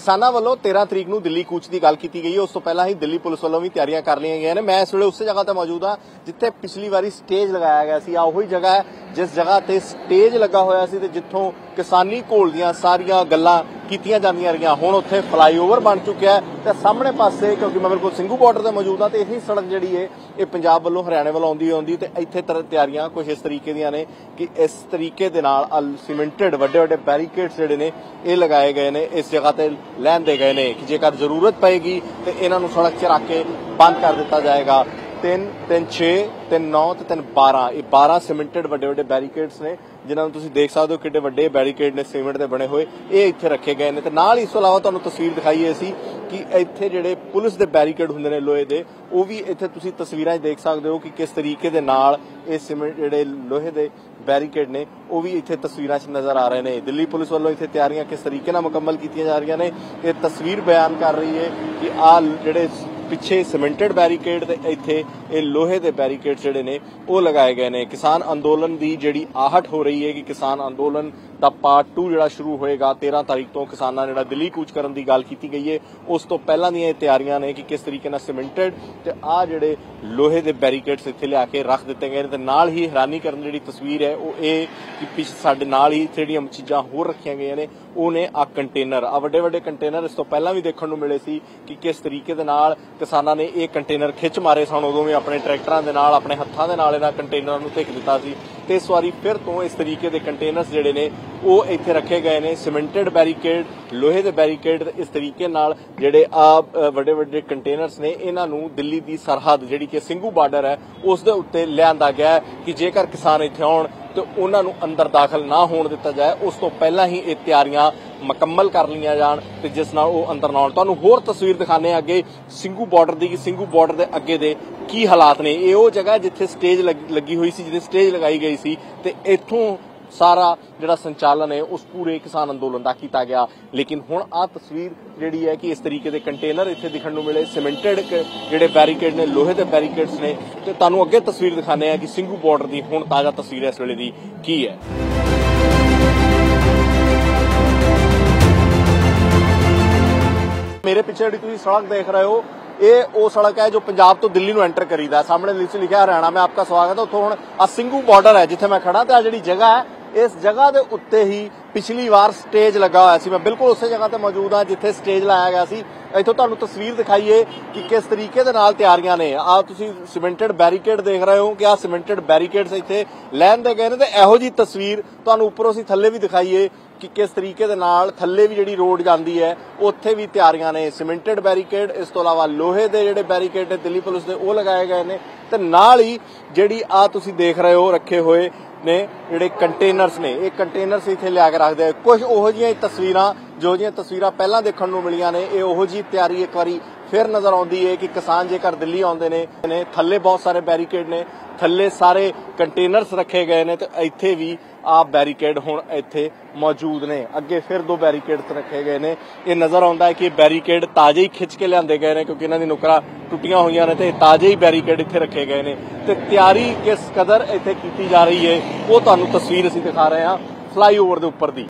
किसानों वालों 13 तरीक ਨੂੰ ਦਿੱਲੀ ਕੂਚ ਦੀ ਗੱਲ ਕੀਤੀ ਗਈ ਹੈ। ਉਸ ਤੋਂ ਪਹਿਲਾਂ ਹੀ ਦਿੱਲੀ ਪੁਲਿਸ ਵੱਲੋਂ ਵੀ ਤਿਆਰੀਆਂ ਕਰ ਲਈਆਂ ਗਈਆਂ ਨੇ। ਮੈਂ ਇਸ ਵੇਲੇ ਉਸੇ ਜਗ੍ਹਾ ਤੇ ਮੌਜੂਦ ਹਾਂ ਜਿੱਥੇ ਪਿਛਲੀ ਵਾਰੀ ਸਟੇਜ ਲਗਾਇਆ ਗਿਆ ਸੀ। ਆ ਉਹੀ ਜਗ੍ਹਾ ਹੈ ਜਿਸ ਜਗ੍ਹਾ ਤੇ ਸਟੇਜ ਲੱਗਾ ਹੋਇਆ ਸੀ ਤੇ ਜਿੱਥੋਂ ਕਿਸਾਨੀ ਘੋਲ ਦੀਆਂ ਸਾਰੀਆਂ ਗੱਲਾਂ ਕੀਤੀਆਂ ਜਾਂਦੀਆਂ ਰਹੀਆਂ। ਹੁਣ ਉੱਥੇ ਫਲਾਈਓਵਰ ਬਣ ਚੁੱਕਿਆ ਹੈ ਤੇ ਸਾਹਮਣੇ ਪਾਸੇ ਕਿਉਂਕਿ ਮੈਂ ਬਿਲਕੁਲ ਸਿੰਘੂ ਬਾਰਡਰ ਤੇ ਮੌਜੂਦ ਹਾਂ ਤੇ ਇਹੀ ਸੜਕ ਜਿਹੜੀ ਹੈ ਇਹ ਪੰਜਾਬ ਵੱਲੋਂ ਹਰਿਆਣੇ ਵੱਲੋਂ ਆਉਂਦੀ ਤੇ ਇੱਥੇ ਤਿਆਰੀਆਂ ਕੁਝ ਇਸ ਤਰੀਕੇ ਦੀਆਂ ਨੇ ਕਿ ਇਸ ਤਰੀਕੇ ਦੇ ਨਾਲ ਸੀਮੈਂਟਡ ਵੱਡੇ ਵੱਡੇ ਬੈਰੀਕੇਡਸ ਜਿਹੜੇ ਨੇ ਇਹ ਲਗਾਏ ਗਏ ਨੇ। ਇਸ ਜਗ੍ਹਾ ਤੇ ਲੈਂਦੇ ਗਏ ਨੇ ਕਿ ਜੇਕਰ ਜ਼ਰੂਰਤ ਪਏਗੀ ਤੇ ਇਹਨਾਂ ਨੂੰ ਸੜਕ 'ਚ ਰੱਖ ਕੇ ਬੰਦ ਕਰ ਦਿੱਤਾ ਜਾਏਗਾ। 3, 6, 3, 9 ਤੇ 3, 12 ਇਹ 12 ਸੀਮੈਂਟਡ ਵੱਡੇ ਵੱਡੇ ਬੈਰੀਕੇਡਸ ਨੇ ਜਿਨ੍ਹਾਂ ਨੂੰ ਤੁਸੀਂ ਦੇਖ ਸਕਦੇ ਹੋ ਕਿੱਡੇ ਵੱਡੇ ਬੈਰੀਕੇਡ ਨੇ ਸੀਮੈਂਟ ਦੇ ਬਣੇ ਹੋਏ। ਇਹ ਇੱਥੇ ਰੱਖੇ ਗਏ ਨੇ ਤੇ ਨਾਲ ਇਸ ਤੋਂ ਇਲਾਵਾ ਤੁਹਾਨੂੰ ਤਸਵੀਰ ਦਿਖਾਈ ਸੀ ਕਿ ਇੱਥੇ ਜਿਹੜੇ ਪੁਲਿਸ ਦੇ ਬੈਰੀਕੇਡ ਹੁੰਦੇ ਨੇ ਲੋਹੇ ਦੇ ਉਹ ਵੀ ਇੱਥੇ ਤੁਸੀਂ ਤਸਵੀਰਾਂ 'ਚ ਦੇਖ ਸਕਦੇ ਹੋ ਕਿ ਕਿਸ ਤਰੀਕੇ ਦੇ ਨਾਲ ਇਹ ਸੀਮੈਂਟ ਜਿਹੜੇ ਲੋਹੇ ਦੇ ਬੈਰੀਕੇਡ ਨੇ ਉਹ ਵੀ ਇੱਥੇ ਤਸਵੀਰਾਂ 'ਚ ਨਜ਼ਰ ਆ ਰਹੇ ਨੇ। ਦਿੱਲੀ ਪੁਲਿਸ ਵੱਲੋਂ ਇੱਥੇ ਤਿਆਰੀਆਂ ਕਿਸ ਤਰੀਕੇ ਨਾਲ ਮੁਕੰਮਲ ਕੀਤੀਆਂ ਜਾ ਰਹੀਆਂ ਨੇ ਇਹ ਤਸਵੀਰ ਬਿਆਨ ਕਰ ਰਹੀ ਹੈ ਕਿ ਆਹ ਜਿਹੜੇ ਪਿੱਛੇ ਸੀਮੈਂਟਡ ਬੈਰੀਕੇਡ ਤੇ ਇੱਥੇ ਇਹ ਲੋਹੇ ਦੇ ਬੈਰੀਕੇਡ ਜਿਹੜੇ ਨੇ ਉਹ ਲਗਾਏ ਗਏ ਨੇ। ਕਿਸਾਨ ਅੰਦੋਲਨ ਦੀ ਜਿਹੜੀ ਆਹਟ ਹੋ ਰਹੀ ਹੈ ਕਿ ਕਿਸਾਨ ਅੰਦੋਲਨ ਦਾ ਪਾਰਟ 2 ਜਿਹੜਾ ਸ਼ੁਰੂ ਹੋਏਗਾ 13 ਤਾਰੀਖ ਤੋਂ ਕਿਸਾਨਾਂ ਜਿਹੜਾ ਦਿੱਲੀ ਕੂਚ ਕਰਨ ਦੀ ਗੱਲ ਕੀਤੀ ਗਈ ਹੈ ਉਸ ਤੋਂ ਪਹਿਲਾਂ ਦੀਆਂ ਇਹ ਤਿਆਰੀਆਂ ਨੇ ਕਿ ਕਿਸ ਤਰੀਕੇ ਨਾਲ ਸੀਮੈਂਟਡ ਤੇ ਆਹ ਜਿਹੜੇ ਲੋਹੇ ਦੇ ਬੈਰੀਕੇਡਸ ਇੱਥੇ ਲਿਆ ਕੇ ਰੱਖ ਦਿੱਤੇ ਗਏ ਨੇ। ਤੇ ਨਾਲ ਹੀ ਹੈਰਾਨੀ ਕਰਨ ਜਿਹੜੀ ਤਸਵੀਰ ਹੈ ਉਹ ਇਹ ਕਿ ਪਿੱਛੇ ਸਾਡੇ ਨਾਲ ਹੀ ਜਿਹੜੀਆਂ ਚੀਜ਼ਾਂ ਹੋਰ ਰੱਖੀਆਂ ਗਈਆਂ ਨੇ ਉਹ ਨੇ ਆ ਕੰਟੇਨਰ ਆ ਵੱਡੇ ਵੱਡੇ ਕੰਟੇਨਰ। ਇਸ ਤੋਂ ਪਹਿਲਾਂ ਵੀ ਦੇਖਣ ਨੂੰ ਮਿਲੇ ਸੀ ਕਿ ਕਿਸ ਤਰੀਕੇ ਦੇ ਨਾਲ ਕਿਸਾਨਾਂ ਨੇ ਇਹ ਕੰਟੇਨਰ ਖਿੱਚ ਮਾਰੇ ਸਨ। ਉਦੋਂ ਵੀ ਆਪਣੇ ਟਰੈਕਟਰਾਂ ਦੇ ਨਾਲ ਆਪਣੇ ਹੱਥਾਂ ਦੇ ਨਾਲ ਇਹਨਾਂ ਕੰਟੇਨਰਾਂ ਨੂੰ ਧਿੱਕ ਦਿੱਤਾ ਸੀ ਤੇ ਇਸ ਵਾਰੀ ਫਿਰ ਤੋਂ ਇਸ ਤਰੀਕੇ ਦੇ ਕੰਟੇਨਰਸ ਜਿਹੜੇ ਨੇ ਉਹ ਇੱਥੇ ਰੱਖੇ ਗਏ ਨੇ। ਸੀਮੈਂਟਡ ਬੈਰੀਕੇਡ ਲੋਹੇ ਦੇ ਬੈਰੀਕੇਡ ਇਸ ਤਰੀਕੇ ਨਾਲ ਜਿਹੜੇ ਆ ਵੱਡੇ ਵੱਡੇ ਕੰਟੇਨਰਸ ਨੇ ਇਹਨਾਂ ਨੂੰ ਦਿੱਲੀ ਦੀ ਸਰਹੱਦ ਜਿਹੜੀ ਕਿ ਸਿੰਘੂ ਬਾਰਡਰ ਹੈ ਉਸ ਦੇ ਉੱਤੇ ਲਿਆਂਦਾ ਗਿਆ ਕਿ ਜੇਕਰ ਕਿਸਾਨ ਇੱਥੇ ਆਉਣ ਤੇ ਉਹਨਾਂ ਨੂੰ ਅੰਦਰ ਦਾਖਲ ਨਾ ਹੋਣ ਦਿੱਤਾ ਜਾਏ। ਉਸ ਤੋਂ ਪਹਿਲਾਂ ਹੀ ਇਹ ਤਿਆਰੀਆਂ ਮੁਕੰਮਲ ਕਰ ਲਈਆਂ ਜਾਣ ਤੇ ਜਿਸ ਨਾਲ ਉਹ ਅੰਦਰ ਨਾ ਆਉਣ। ਤੁਹਾਨੂੰ ਹੋਰ ਤਸਵੀਰ ਦਿਖਾਣੇ ਆ ਅੱਗੇ ਸਿੰਘੂ ਬਾਰਡਰ ਦੀ ਕਿ ਸਿੰਘੂ ਬਾਰਡਰ ਦੇ ਅੱਗੇ ਦੇ ਕੀ ਹਾਲਾਤ ਨੇ। ਇਹ ਉਹ ਜਗ੍ਹਾ ਜਿੱਥੇ ਸਟੇਜ ਲੱਗੀ ਹੋਈ ਸੀ ਜਿੱਥੇ ਸਟੇਜ ਲਗਾਈ ਗਈ ਸੀ ਤੇ ਇੱਥੋਂ ਸਾਰਾ ਜਿਹੜਾ ਸੰਚਾਲਨ ਹੈ ਉਸ ਪੂਰੇ ਕਿਸਾਨ ਅੰਦੋਲਨ ਦਾ ਕੀਤਾ ਗਿਆ। ਲੇਕਿਨ ਹੁਣ ਆਹ ਤਸਵੀਰ ਜਿਹੜੀ ਹੈ ਕਿ ਇਸ ਤਰੀਕੇ ਦੇ ਕੰਟੇਨਰ ਇੱਥੇ ਦਿਖਣ ਨੂੰ ਮਿਲੇ ਸੀਮੈਂਟਡ ਜਿਹੜੇ ਬੈਰੀਕੇਡ ਨੇ ਲੋਹੇ ਦੇ ਬੈਰੀਕੇਡਸ ਨੇ ਤੇ ਤੁਹਾਨੂੰ ਅੱਗੇ ਤਸਵੀਰ ਦਿਖਾਣੇ ਆ ਕਿ ਸਿੰਘੂ ਬਾਰਡਰ ਦੀ ਹੁਣ ਤਾਜ਼ਾ ਤਸਵੀਰ ਇਸ ਵੇਲੇ ਦੀ ਕੀ ਹੈ। ਮੇਰੇ ਪਿੱਛੇ ਜਿਹੜੀ ਤੁਸੀਂ ਸੜਕ ਦੇਖ ਰਹੇ ਹੋ ਇਹ ਉਹ ਸੜਕ ਹੈ ਜੋ ਪੰਜਾਬ ਤੋਂ ਦਿੱਲੀ ਨੂੰ ਐਂਟਰ ਕਰੀਦਾ। ਸਾਹਮਣੇ ਨੀਚੇ ਲਿਖਿਆ ਹਰਿਆਣਾ ਮੈਂ ਆਪਕਾ ਸਵਾਗਤ ਹੈ। ਉੱਥੋਂ ਹੁਣ ਆ ਸਿੰਘੂ ਬਾਰਡਰ ਹੈ ਜਿੱਥੇ ਮੈਂ ਖੜਾ ਤੇ ਆ ਜਿਹੜੀ ਜਗ੍ਹਾ ਹੈ ਇਸ ਜਗ੍ਹਾ ਦੇ ਉੱਤੇ ਹੀ ਪਿਛਲੀ ਵਾਰ ਸਟੇਜ ਲੱਗਾ ਹੋਇਆ ਸੀ। ਮੈਂ ਬਿਲਕੁਲ ਉਸੇ ਜਗ੍ਹਾ ਤੇ ਮੌਜੂਦ ਹਾਂ ਜਿੱਥੇ ਸਟੇਜ ਲਾਇਆ ਗਿਆ ਸੀ। ਇੱਥੋਂ ਤੁਹਾਨੂੰ ਤਸਵੀਰ ਦਿਖਾਈਏ ਕਿ ਕਿਸ ਤਰੀਕੇ ਦੇ ਨਾਲ ਤਿਆਰੀਆਂ ਨੇ। ਆ ਤੁਸੀਂ ਸੀਮੈਂਟਡ ਬੈਰੀਕੇਡ ਦੇਖ ਰਹੇ ਹੋ ਕਿ ਆ ਸੀਮੈਂਟਡ ਬੈਰੀਕੇਡਸ ਇੱਥੇ ਲੈਂਦੇ ਗਏ ਨੇ ਤੇ ਇਹੋ ਜੀ ਤਸਵੀਰ ਤੁਹਾਨੂੰ ਉੱਪਰੋਂ ਅਸੀਂ ਥੱਲੇ ਵੀ ਦਿਖਾਈਏ ਕਿ ਕਿਸ ਤਰੀਕੇ ਦੇ ਨਾਲ ਥੱਲੇ ਵੀ ਜਿਹੜੀ ਰੋਡ ਜਾਂਦੀ ਹੈ ਉੱਥੇ ਵੀ ਤਿਆਰੀਆਂ ਨੇ। ਸੀਮੈਂਟਡ ਬੈਰੀਕੇਡ ਇਸ ਤੋਂ ਇਲਾਵਾ ਲੋਹੇ ਦੇ ਜਿਹੜੇ ਬੈਰੀਕੇਡ ਨੇ ਦਿੱਲੀ ਪੁਲਿਸ ਦੇ ਉਹ ਲਗਾਏ ਗਏ ਨੇ ਤੇ ਨਾਲ ਹੀ ਜਿਹੜੀ ਆ ਤੁਸੀਂ ਦੇਖ ਰਹੇ ਹੋ ਰੱਖੇ ਹੋਏ ਨੇ ਜਿਹੜੇ ਕੰਟੇਨਰਸ ਨੇ ਇਹ ਕੰਟੇਨਰਸ ਇੱਥੇ ਲਿਆ ਕੇ ਰੱਖਦੇ ਆ। ਕੁਝ ਉਹੋ ਜਿਹੀਆਂ ਤਸਵੀਰਾਂ ਜੋ ਜਿਹੀਆਂ ਤਸਵੀਰਾਂ ਪਹਿਲਾਂ ਦੇਖਣ ਨੂੰ ਮਿਲੀਆਂ ਨੇ ਇਹ ਉਹੋ ਜਿਹੀ ਤਿਆਰੀ ਇੱਕ ਵਾਰੀ ਫਿਰ ਨਜ਼ਰ ਆਉਂਦੀ ਹੈ ਕਿ ਕਿਸਾਨ ਜੇਕਰ ਦਿੱਲੀ ਆਉਂਦੇ ਨੇ ਥੱਲੇ ਬਹੁਤ ਸਾਰੇ ਬੈਰੀਕੇਡ ਨੇ ਥੱਲੇ ਸਾਰੇ ਕੰਟੇਨਰਸ ਰੱਖੇ ਗਏ ਨੇ ਤੇ ਇੱਥੇ ਵੀ ਆ ਬੈਰੀਕੇਡ ਹੁਣ ਇੱਥੇ ਮੌਜੂਦ ਨੇ। ਅੱਗੇ ਫਿਰ 2 ਬੈਰੀਕੇਡਸ ਰੱਖੇ ਗਏ ਨੇ। ਇਹ ਨਜ਼ਰ ਆਉਂਦਾ ਹੈ ਕਿ ਬੈਰੀਕੇਡ ਤਾਜ਼ੇ ਹੀ ਖਿੱਚ ਕੇ ਲਿਆਂਦੇ ਗਏ ਨੇ ਕਿਉਂਕਿ ਇਹਨਾਂ ਦੀ ਨੁਕਰਾਂ ਟੁੱਟੀਆਂ ਹੋਈਆਂ ਨੇ ਤੇ ਤਾਜ਼ੇ ਹੀ ਬੈਰੀਕੇਡ ਇੱਥੇ ਰੱਖੇ ਗਏ ਨੇ ਤੇ ਤਿਆਰੀ ਕਿਸ ਕਦਰ ਇੱਥੇ ਕੀਤੀ ਜਾ ਰਹੀ ਹੈ ਉਹ ਤੁਹਾਨੂੰ ਤਸਵੀਰ ਅਸੀਂ ਦਿਖਾ ਰਹੇ ਹਾਂ ਫਲਾਈਓਵਰ ਦੇ ਉੱਪਰ ਦੀ।